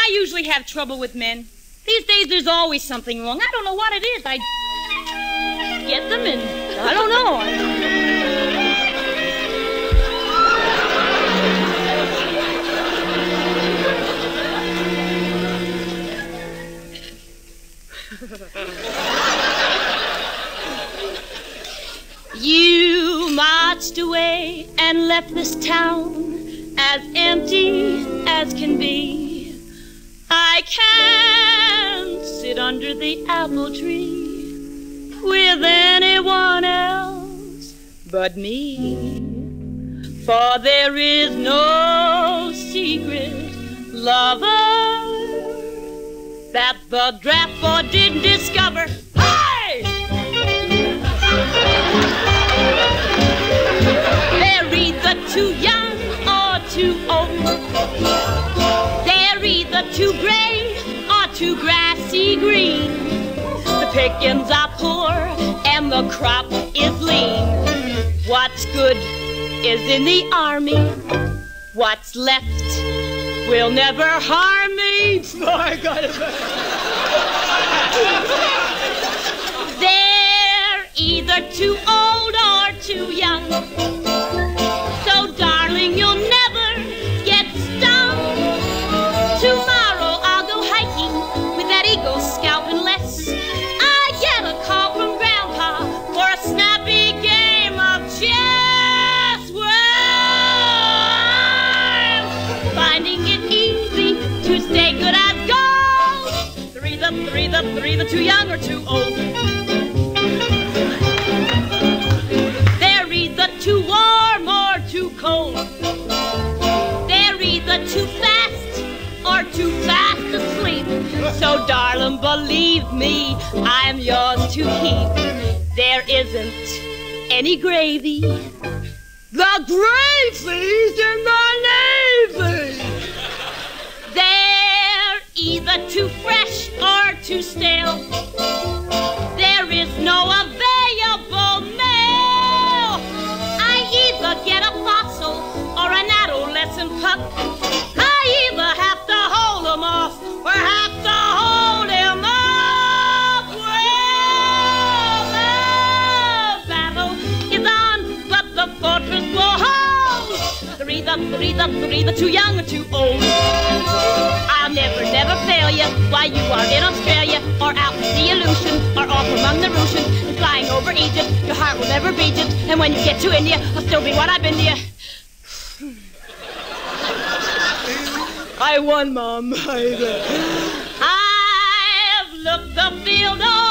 I usually have trouble with men. These days, there's always something wrong. I don't know what it is. I get them and I don't know. You marched away and left this town as empty as can be. I can't sit under the apple tree with anyone else but me. For there is no secret lover that the draft board didn't discover. Hey! They're either too young or too old. They're either too gray or too grassy green. The pickings are poor and the crop is lean. What's good is in the army. What's left will never harm me. My God. They're either too old or too young. So, darling, you'll never get stung. Tomorrow I'll go hiking with that Eagle Scout unless I get a call from Grandpa for a snappy game of chess. Well, I'm finding it easy to stay good as gold. Three, the too young or too old. They're either too warm or too cold. They're either too fast or too fast asleep. So, darling, believe me, I'm yours to keep. There isn't any gravy. The gravy's in the Navy. They're either too fresh or too stale. There is no available male. I either get a fossil or an adolescent pup. I either have to hold him off or have to hold him up. Well, the battle is on, but the fortress will hold. Three, the too young or too old. I'll never fail you while you are in Australia or out in the Aleutians or off among the Russians and flying over Egypt. Your heart will never beat it, and when you get to India, I'll still be what I've been to you. I won, Mom. I've looked the field over.